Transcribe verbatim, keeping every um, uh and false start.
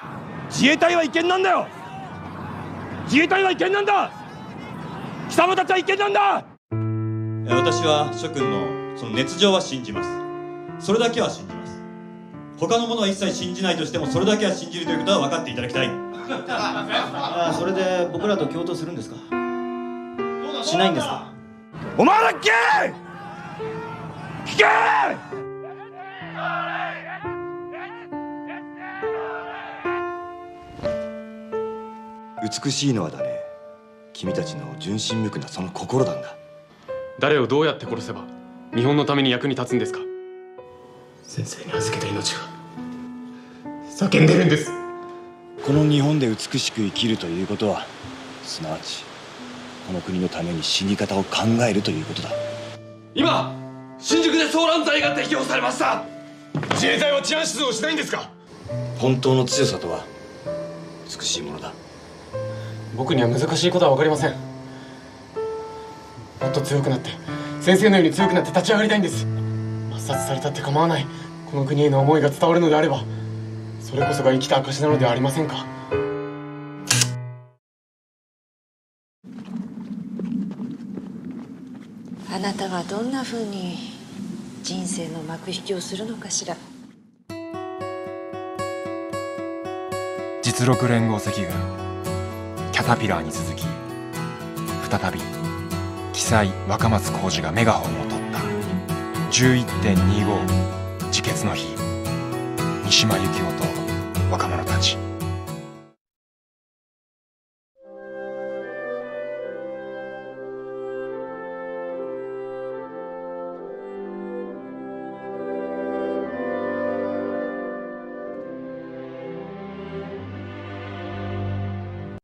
自衛隊は違憲なんだよ。自衛隊は違憲なんだ。貴様たちは違憲なんだ。 私は諸君のその熱情は信じます。それだけは信じます。他のものは一切信じないとしても、それだけは信じるということは分かっていただきたい。 あ、それで僕らと共闘するんですか？しないんですか？ お前ら聞け聞け。 美しいのはだね、君たちの純真無垢なその心なんだ。 誰をどうやって殺せば日本のために役に立つんですか？ 先生に預けた命が叫んでるんです。 この日本で美しく生きるということは、すなわちこの国のために死に方を考えるということだ。 今新宿で騒乱罪が適用されました。 自衛隊は治安出動しないんですか？ 本当の強さとは美しいものだ。 僕には難しいことは分かりません。もっと強くなって、先生のように強くなって立ち上がりたいんです。抹殺されたって構わない、この国への思いが伝わるのであれば、それこそが生きた証なのではありませんか。 あなたはどんな風に人生の幕引きをするのかしら。 実録連合赤軍キャタピラーに続き、再び奇才若松浩二がメガホンを取った じゅういってんにじゅうご 自決の日。三島由紀夫と